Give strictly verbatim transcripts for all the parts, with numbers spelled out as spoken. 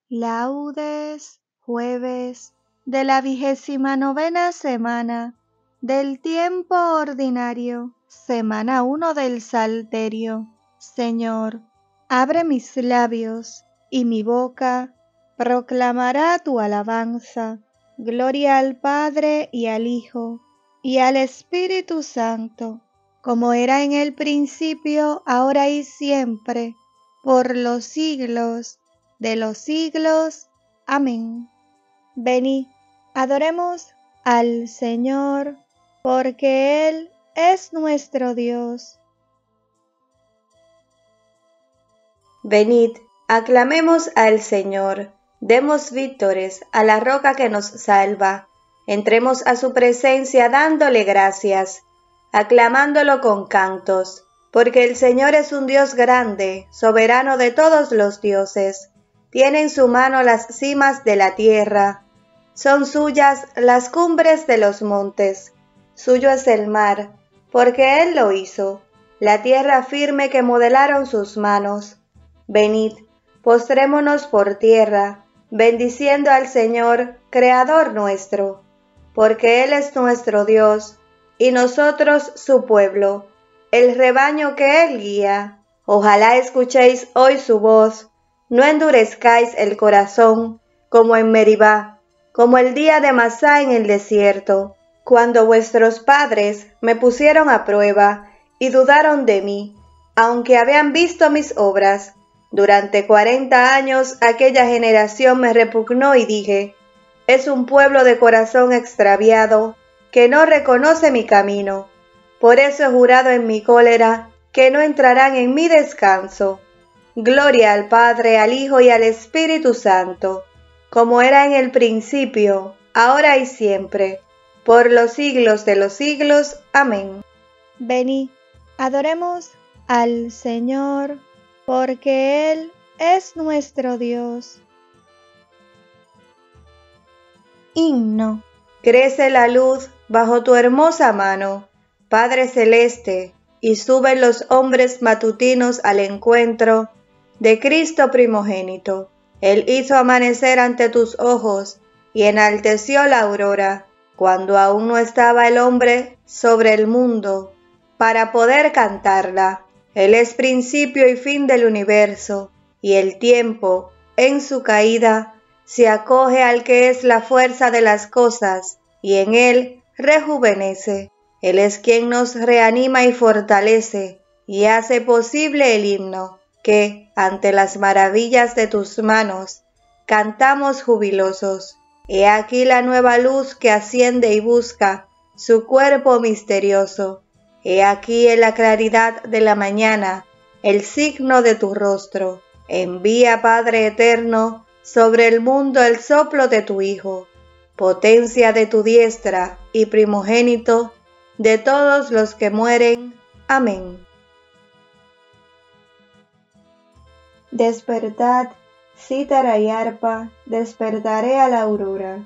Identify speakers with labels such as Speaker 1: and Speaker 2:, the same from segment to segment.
Speaker 1: Laudes, jueves de la vigésima novena semana del tiempo ordinario, semana uno del Salterio. Señor, abre mis labios, y mi boca proclamará tu alabanza. Gloria al Padre y al Hijo y al Espíritu Santo, como era en el principio, ahora y siempre, por los siglos de los siglos. Amén. Venid, adoremos al Señor, porque Él es nuestro Dios.
Speaker 2: Venid, aclamemos al Señor, demos vítores a la roca que nos salva. Entremos a su presencia dándole gracias, aclamándolo con cantos, porque el Señor es un Dios grande, soberano de todos los dioses. Tiene en su mano las cimas de la tierra, son suyas las cumbres de los montes. Suyo es el mar, porque Él lo hizo, la tierra firme que modelaron sus manos. Venid, postrémonos por tierra, bendiciendo al Señor, Creador nuestro, porque Él es nuestro Dios, y nosotros su pueblo, el rebaño que Él guía. Ojalá escuchéis hoy su voz, no endurezcáis el corazón, como en Meribá, como el día de Masá en el desierto, cuando vuestros padres me pusieron a prueba y dudaron de mí, aunque habían visto mis obras. Durante cuarenta años aquella generación me repugnó y dije, es un pueblo de corazón extraviado, que no reconoce mi camino. Por eso he jurado en mi cólera, que no entrarán en mi descanso. Gloria al Padre, al Hijo y al Espíritu Santo, como era en el principio, ahora y siempre, por los siglos de los siglos. Amén.
Speaker 1: Venid, adoremos al Señor, porque Él es nuestro Dios. Himno.
Speaker 2: Crece la luz bajo tu hermosa mano, Padre celeste, y suben los hombres matutinos al encuentro de Cristo primogénito. Él hizo amanecer ante tus ojos y enalteció la aurora, cuando aún no estaba el hombre sobre el mundo, para poder cantarla. Él es principio y fin del universo, y el tiempo, en su caída, se acoge al que es la fuerza de las cosas, y en él rejuvenece. Él es quien nos reanima y fortalece, y hace posible el himno, que, ante las maravillas de tus manos, cantamos jubilosos. He aquí la nueva luz que asciende y busca su cuerpo misterioso. He aquí en la claridad de la mañana el signo de tu rostro. Envía, Padre eterno, sobre el mundo el soplo de tu Hijo, potencia de tu diestra y primogénito de todos los que mueren. Amén.
Speaker 1: Despertad, cítara y arpa, despertaré a la aurora.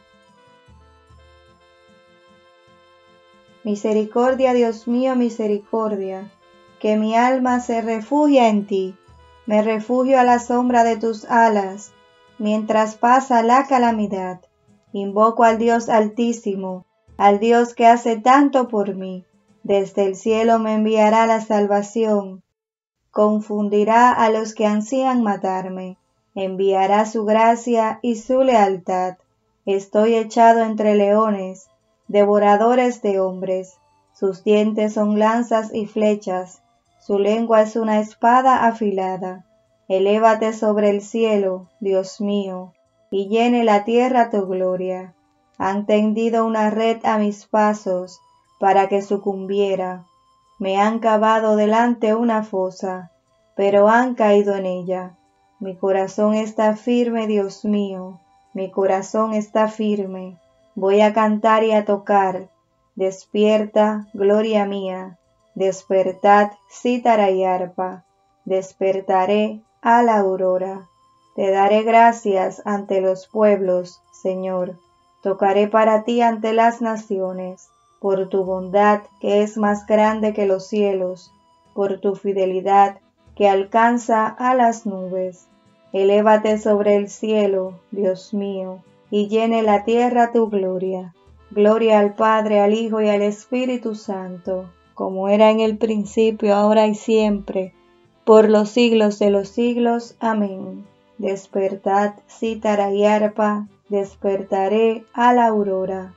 Speaker 1: Misericordia, Dios mío, misericordia, que mi alma se refugia en ti. Me refugio a la sombra de tus alas, mientras pasa la calamidad. Invoco al Dios Altísimo, al Dios que hace tanto por mí. Desde el cielo me enviará la salvación. Confundirá a los que ansían matarme. Enviará su gracia y su lealtad. Estoy echado entre leones, devoradores de hombres. Sus dientes son lanzas y flechas, su lengua es una espada afilada. Elévate sobre el cielo, Dios mío, y llene la tierra tu gloria. Han tendido una red a mis pasos, para que sucumbiera. Me han cavado delante una fosa, pero han caído en ella. Mi corazón está firme, Dios mío, mi corazón está firme. Voy a cantar y a tocar. Despierta, gloria mía, despertad, cítara y arpa. Despertaré a la aurora. Te daré gracias ante los pueblos, Señor. Tocaré para ti ante las naciones, por tu bondad que es más grande que los cielos, por tu fidelidad que alcanza a las nubes. Elévate sobre el cielo, Dios mío, y llene la tierra tu gloria. Gloria al Padre, al Hijo y al Espíritu Santo, como era en el principio, ahora y siempre, por los siglos de los siglos. Amén. Despertad, cítara y arpa, despertaré a la aurora.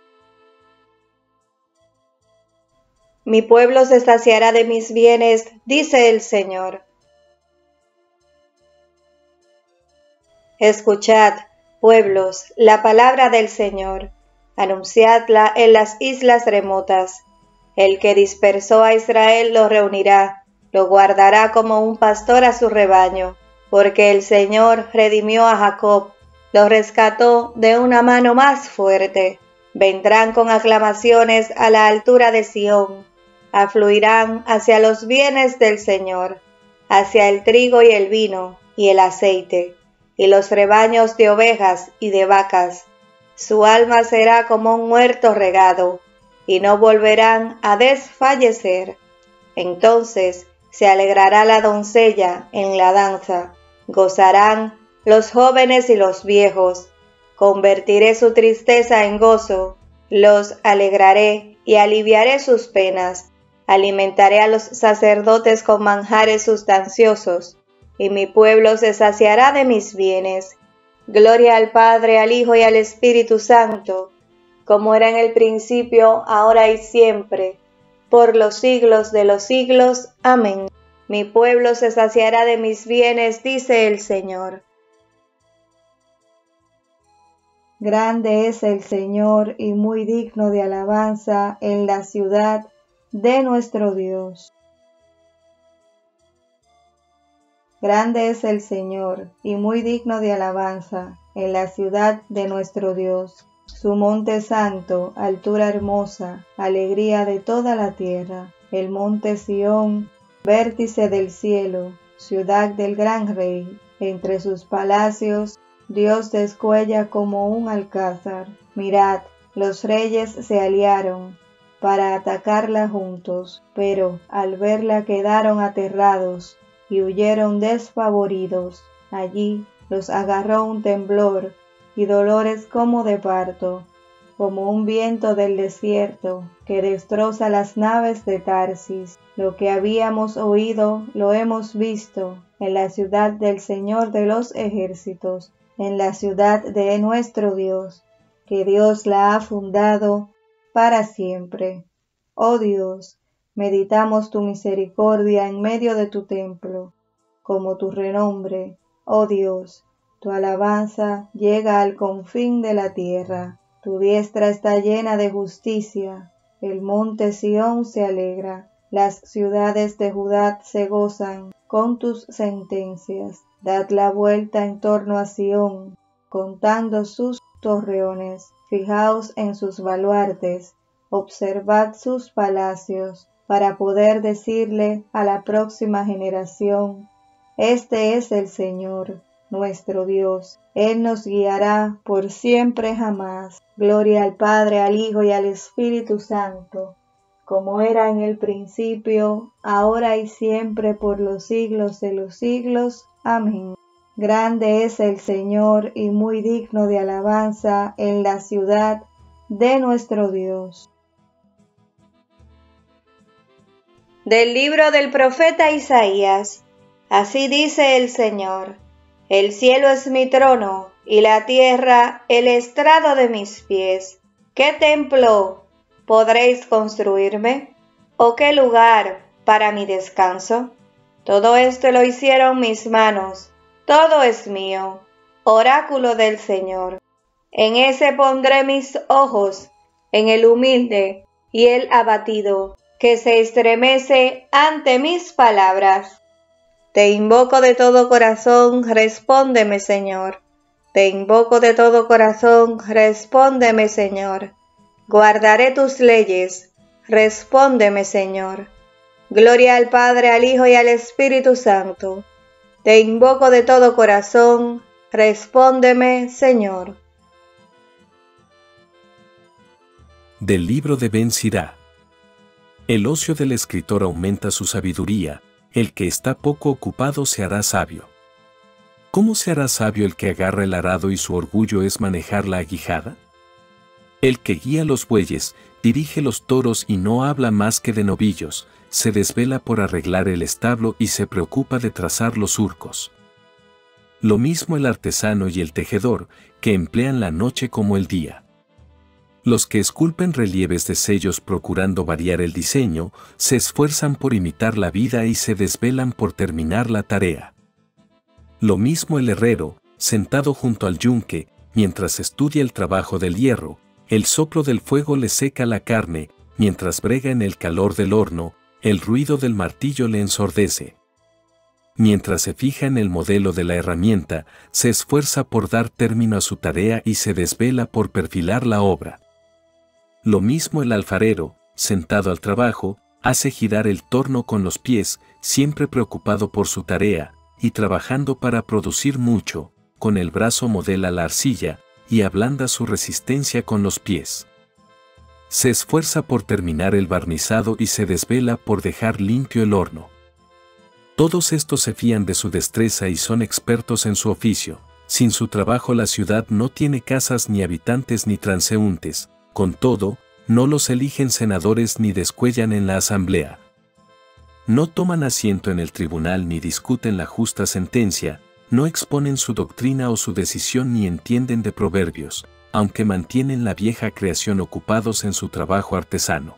Speaker 2: Mi pueblo se saciará de mis bienes, dice el Señor. Escuchad, pueblos, la palabra del Señor. Anunciadla en las islas remotas. El que dispersó a Israel lo reunirá, lo guardará como un pastor a su rebaño, porque el Señor redimió a Jacob, lo rescató de una mano más fuerte. Vendrán con aclamaciones a la altura de Sión, afluirán hacia los bienes del Señor, hacia el trigo y el vino y el aceite, y los rebaños de ovejas y de vacas. Su alma será como un huerto regado, y no volverán a desfallecer. Entonces se alegrará la doncella en la danza, gozarán los jóvenes y los viejos. Convertiré su tristeza en gozo, los alegraré y aliviaré sus penas. Alimentaré a los sacerdotes con manjares sustanciosos, y mi pueblo se saciará de mis bienes. Gloria al Padre, al Hijo y al Espíritu Santo, como era en el principio, ahora y siempre, por los siglos de los siglos. Amén. Mi pueblo se saciará de mis bienes, dice el Señor.
Speaker 1: Grande es el Señor y muy digno de alabanza en la ciudad de nuestro Dios. Grande es el Señor y muy digno de alabanza en la ciudad de nuestro Dios. Su monte santo, altura hermosa, alegría de toda la tierra. El monte Sión, vértice del cielo, ciudad del gran rey. Entre sus palacios, Dios descuella como un alcázar. Mirad, los reyes se aliaron para atacarla juntos, pero al verla quedaron aterrados y huyeron desfavoridos. Allí los agarró un temblor y dolores como de parto, como un viento del desierto que destroza las naves de Tarsis. Lo que habíamos oído lo hemos visto en la ciudad del Señor de los ejércitos, en la ciudad de nuestro Dios, que Dios la ha fundado para siempre. Oh Dios, meditamos tu misericordia en medio de tu templo, como tu renombre, oh Dios. Tu alabanza llega al confín de la tierra. Tu diestra está llena de justicia. El monte Sión se alegra. Las ciudades de Judá se gozan con tus sentencias. Dad la vuelta en torno a Sión, contando sus torreones. Fijaos en sus baluartes. Observad sus palacios, para poder decirle a la próxima generación: este es el Señor, nuestro Dios. Él nos guiará por siempre jamás. Gloria al Padre, al Hijo y al Espíritu Santo, como era en el principio, ahora y siempre, por los siglos de los siglos. Amén. Grande es el Señor y muy digno de alabanza en la ciudad de nuestro Dios.
Speaker 2: Del libro del profeta Isaías. Así dice el Señor: el cielo es mi trono, y la tierra el estrado de mis pies. ¿Qué templo podréis construirme? ¿O qué lugar para mi descanso? Todo esto lo hicieron mis manos, todo es mío, oráculo del Señor. En ese pondré mis ojos, en el humilde y el abatido, que se estremece ante mis palabras. Te invoco de todo corazón, respóndeme, Señor. Te invoco de todo corazón, respóndeme, Señor. Guardaré tus leyes, respóndeme, Señor. Gloria al Padre, al Hijo y al Espíritu Santo. Te invoco de todo corazón, respóndeme, Señor.
Speaker 3: Del libro de Ben Sirá. El ocio del escritor aumenta su sabiduría, el que está poco ocupado se hará sabio. ¿Cómo se hará sabio el que agarra el arado y su orgullo es manejar la aguijada? El que guía los bueyes, dirige los toros y no habla más que de novillos, se desvela por arreglar el establo y se preocupa de trazar los surcos. Lo mismo el artesano y el tejedor, que emplean la noche como el día. Los que esculpen relieves de sellos procurando variar el diseño, se esfuerzan por imitar la vida y se desvelan por terminar la tarea. Lo mismo el herrero, sentado junto al yunque, mientras estudia el trabajo del hierro, el soplo del fuego le seca la carne, mientras brega en el calor del horno, el ruido del martillo le ensordece. Mientras se fija en el modelo de la herramienta, se esfuerza por dar término a su tarea y se desvela por perfilar la obra. Lo mismo el alfarero, sentado al trabajo, hace girar el torno con los pies, siempre preocupado por su tarea, y trabajando para producir mucho, con el brazo modela la arcilla, y ablanda su resistencia con los pies. Se esfuerza por terminar el barnizado y se desvela por dejar limpio el horno. Todos estos se fían de su destreza y son expertos en su oficio. Sin su trabajo la ciudad no tiene casas ni habitantes ni transeúntes, con todo, no los eligen senadores ni descuellan en la asamblea. No toman asiento en el tribunal ni discuten la justa sentencia, no exponen su doctrina o su decisión ni entienden de proverbios, aunque mantienen la vieja creación ocupados en su trabajo artesano.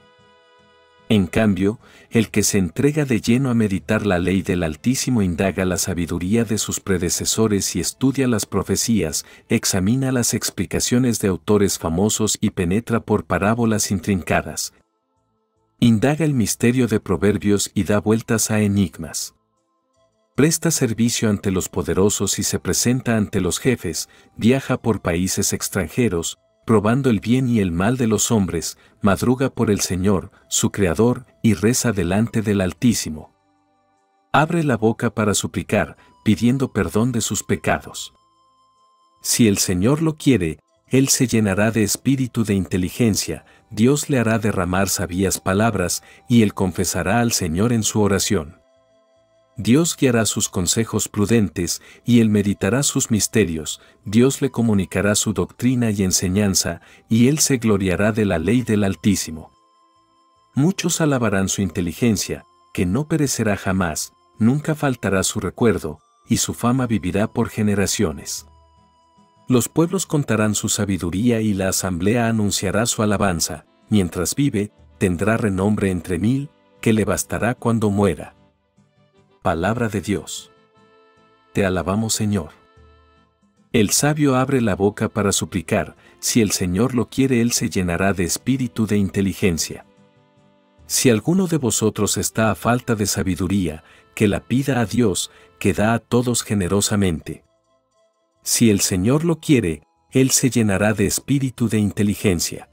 Speaker 3: En cambio, el que se entrega de lleno a meditar la ley del Altísimo indaga la sabiduría de sus predecesores y estudia las profecías, examina las explicaciones de autores famosos y penetra por parábolas intrincadas. Indaga el misterio de proverbios y da vueltas a enigmas. Presta servicio ante los poderosos y se presenta ante los jefes, viaja por países extranjeros, probando el bien y el mal de los hombres, madruga por el Señor, su Creador, y reza delante del Altísimo. Abre la boca para suplicar, pidiendo perdón de sus pecados. Si el Señor lo quiere, Él se llenará de espíritu de inteligencia, Dios le hará derramar sabias palabras, y Él confesará al Señor en su oración. Dios guiará sus consejos prudentes, y él meditará sus misterios, Dios le comunicará su doctrina y enseñanza, y él se gloriará de la ley del Altísimo. Muchos alabarán su inteligencia, que no perecerá jamás, nunca faltará su recuerdo, y su fama vivirá por generaciones. Los pueblos contarán su sabiduría y la asamblea anunciará su alabanza, mientras vive, tendrá renombre entre mil, que le bastará cuando muera. Palabra de Dios. Te alabamos, Señor. El sabio abre la boca para suplicar, si el Señor lo quiere, él se llenará de espíritu de inteligencia. Si alguno de vosotros está a falta de sabiduría, que la pida a Dios, que da a todos generosamente. Si el Señor lo quiere, él se llenará de espíritu de inteligencia.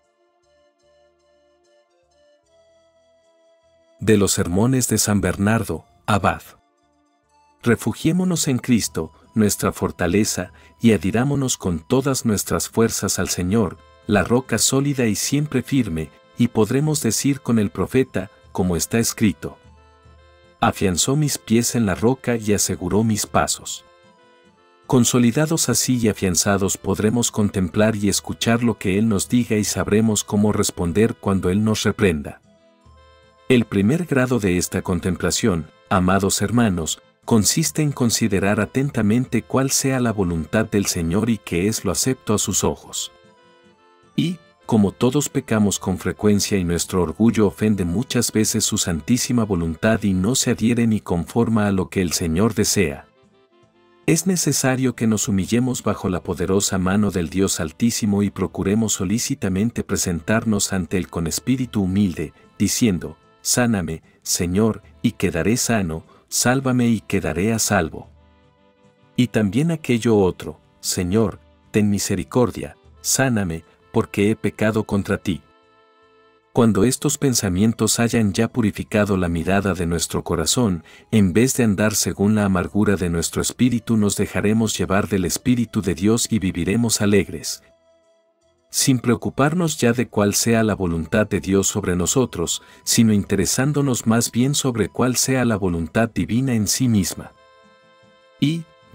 Speaker 3: De los sermones de San Bernardo, abad. Refugiémonos en Cristo, nuestra fortaleza, y adhirámonos con todas nuestras fuerzas al Señor, la roca sólida y siempre firme, y podremos decir con el profeta, como está escrito: afianzó mis pies en la roca y aseguró mis pasos. Consolidados así y afianzados podremos contemplar y escuchar lo que Él nos diga y sabremos cómo responder cuando Él nos reprenda. El primer grado de esta contemplación, amados hermanos, consiste en considerar atentamente cuál sea la voluntad del Señor y qué es lo acepto a sus ojos. Y, como todos pecamos con frecuencia y nuestro orgullo ofende muchas veces su santísima voluntad y no se adhiere ni conforma a lo que el Señor desea, es necesario que nos humillemos bajo la poderosa mano del Dios Altísimo y procuremos solícitamente presentarnos ante Él con espíritu humilde, diciendo: sáname, Señor, y quedaré sano, sálvame y quedaré a salvo. Y también aquello otro: Señor, ten misericordia, sáname, porque he pecado contra ti. Cuando estos pensamientos hayan ya purificado la mirada de nuestro corazón, en vez de andar según la amargura de nuestro espíritu, nos dejaremos llevar del Espíritu de Dios y viviremos alegres, sin preocuparnos ya de cuál sea la voluntad de Dios sobre nosotros, sino interesándonos más bien sobre cuál sea la voluntad divina en sí misma. Y,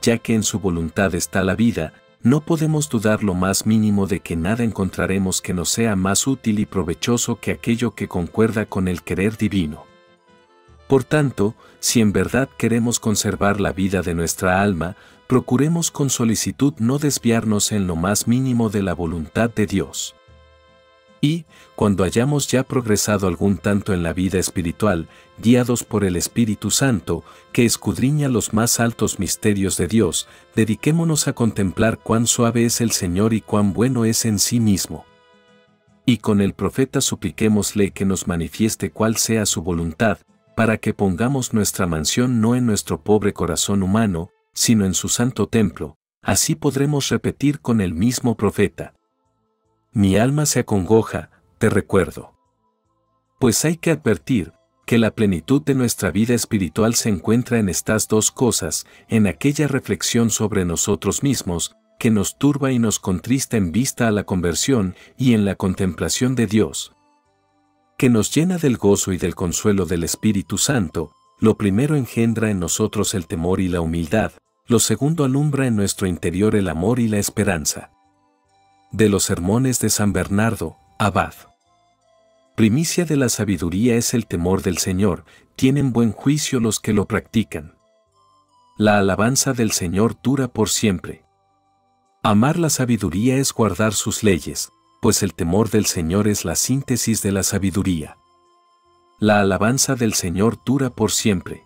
Speaker 3: ya que en su voluntad está la vida, no podemos dudar lo más mínimo de que nada encontraremos que nos sea más útil y provechoso que aquello que concuerda con el querer divino. Por tanto, si en verdad queremos conservar la vida de nuestra alma, procuremos con solicitud no desviarnos en lo más mínimo de la voluntad de Dios. Y, cuando hayamos ya progresado algún tanto en la vida espiritual, guiados por el Espíritu Santo, que escudriña los más altos misterios de Dios, dediquémonos a contemplar cuán suave es el Señor y cuán bueno es en sí mismo. Y con el profeta supliquémosle que nos manifieste cuál sea su voluntad, para que pongamos nuestra mansión no en nuestro pobre corazón humano, sino en su santo templo. Así podremos repetir con el mismo profeta: mi alma se acongoja, te recuerdo. Pues hay que advertir que la plenitud de nuestra vida espiritual se encuentra en estas dos cosas, en aquella reflexión sobre nosotros mismos, que nos turba y nos contrista en vista a la conversión, y en la contemplación de Dios, que nos llena del gozo y del consuelo del Espíritu Santo. Lo primero engendra en nosotros el temor y la humildad, lo segundo alumbra en nuestro interior el amor y la esperanza. De los sermones de San Bernardo, abad. Primicia de la sabiduría es el temor del Señor, tienen buen juicio los que lo practican. La alabanza del Señor dura por siempre. Amar la sabiduría es guardar sus leyes, pues el temor del Señor es la síntesis de la sabiduría. La alabanza del Señor dura por siempre.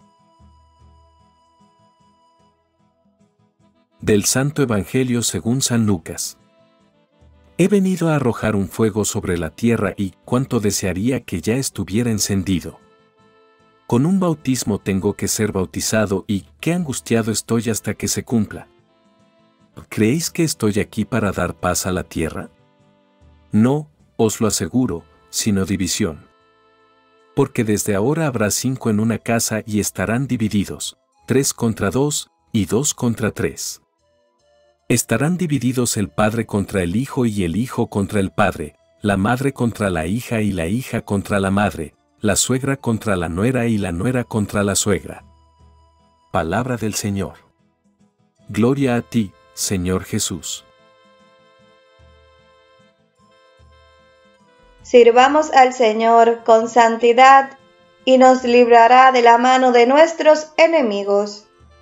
Speaker 3: Del Santo Evangelio según San Lucas. He venido a arrojar un fuego sobre la tierra y cuánto desearía que ya estuviera encendido. Con un bautismo tengo que ser bautizado y qué angustiado estoy hasta que se cumpla. ¿Creéis que estoy aquí para dar paz a la tierra? No, os lo aseguro, sino división. Porque desde ahora habrá cinco en una casa y estarán divididos, tres contra dos y dos contra tres. Estarán divididos el padre contra el hijo y el hijo contra el padre, la madre contra la hija y la hija contra la madre, la suegra contra la nuera y la nuera contra la suegra. Palabra del Señor. Gloria a ti, Señor Jesús.
Speaker 2: Sirvamos al Señor con santidad y nos librará de la mano de nuestros enemigos.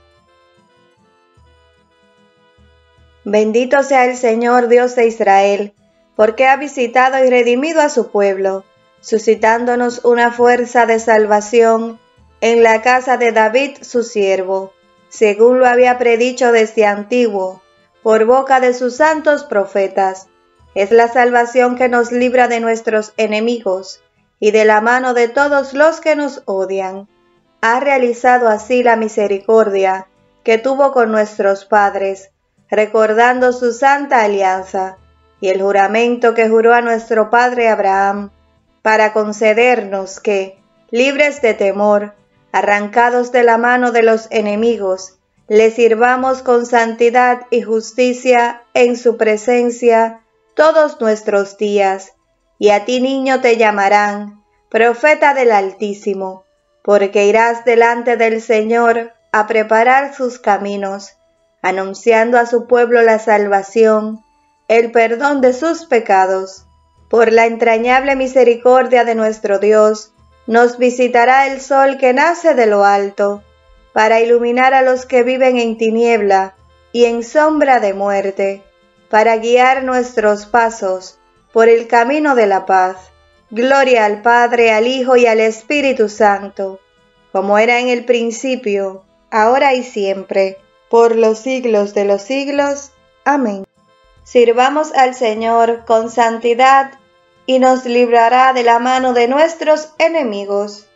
Speaker 2: Bendito sea el Señor Dios de Israel, porque ha visitado y redimido a su pueblo, suscitándonos una fuerza de salvación en la casa de David su siervo, según lo había predicho desde antiguo, por boca de sus santos profetas. Es la salvación que nos libra de nuestros enemigos y de la mano de todos los que nos odian. Ha realizado así la misericordia que tuvo con nuestros padres, recordando su santa alianza y el juramento que juró a nuestro padre Abraham, para concedernos que, libres de temor, arrancados de la mano de los enemigos, le sirvamos con santidad y justicia en su presencia todos nuestros días. Y a ti, niño, te llamarán profeta del Altísimo, porque irás delante del Señor a preparar sus caminos, anunciando a su pueblo la salvación, el perdón de sus pecados. Por la entrañable misericordia de nuestro Dios, nos visitará el sol que nace de lo alto, para iluminar a los que viven en tiniebla y en sombra de muerte, para guiar nuestros pasos por el camino de la paz. Gloria al Padre, al Hijo y al Espíritu Santo, como era en el principio, ahora y siempre, por los siglos de los siglos. Amén. Sirvamos al Señor con santidad y nos librará de la mano de nuestros enemigos.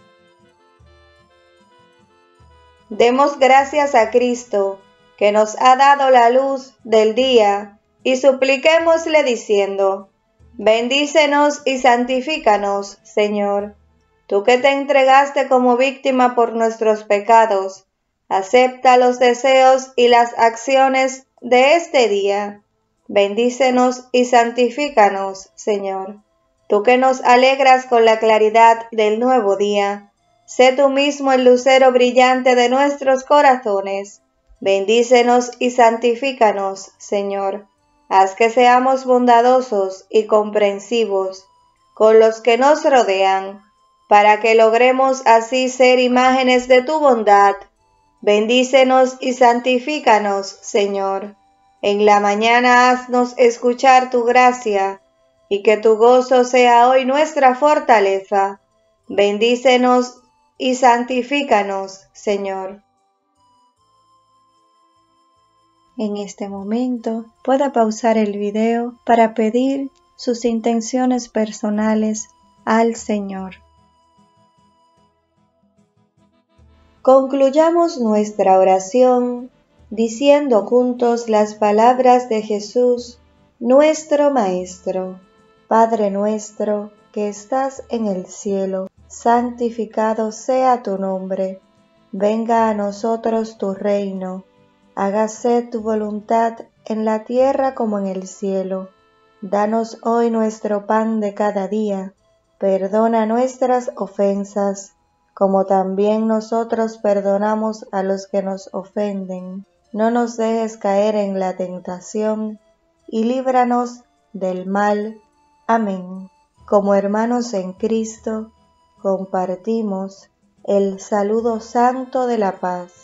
Speaker 2: Demos gracias a Cristo, que nos ha dado la luz del día, y supliquémosle diciendo: bendícenos y santifícanos, Señor. Tú que te entregaste como víctima por nuestros pecados, acepta los deseos y las acciones de este día. Bendícenos y santifícanos, Señor. Tú que nos alegras con la claridad del nuevo día, sé tú mismo el lucero brillante de nuestros corazones. Bendícenos y santifícanos, Señor. Haz que seamos bondadosos y comprensivos con los que nos rodean, para que logremos así ser imágenes de tu bondad. Bendícenos y santifícanos, Señor. En la mañana haznos escuchar tu gracia, y que tu gozo sea hoy nuestra fortaleza. Bendícenos y santifícanos, Señor.
Speaker 1: En este momento pueda pausar el video para pedir sus intenciones personales al Señor.
Speaker 2: Concluyamos nuestra oración diciendo juntos las palabras de Jesús, nuestro Maestro. Padre nuestro que estás en el cielo, santificado sea tu nombre. Venga a nosotros tu reino. Hágase tu voluntad en la tierra como en el cielo. Danos hoy nuestro pan de cada día. Perdona nuestras ofensas, como también nosotros perdonamos a los que nos ofenden. No nos dejes caer en la tentación, y líbranos del mal. Amén. Como hermanos en Cristo, compartimos el saludo santo de la paz.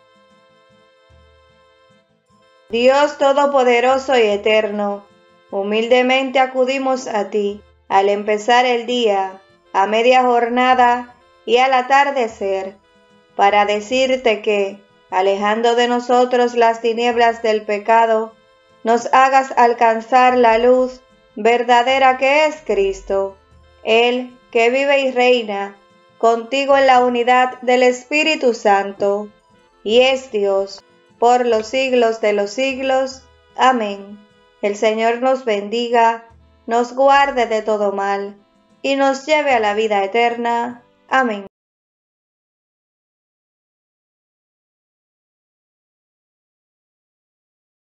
Speaker 2: Dios Todopoderoso y Eterno, humildemente acudimos a ti al empezar el día, a media jornada y al atardecer, para decirte que, alejando de nosotros las tinieblas del pecado, nos hagas alcanzar la luz verdadera que es Cristo, Él que vive y reina contigo en la unidad del Espíritu Santo, y es Dios por los siglos de los siglos. Amén. El Señor nos bendiga, nos guarde de todo mal, y nos lleve a la vida eterna. Amén.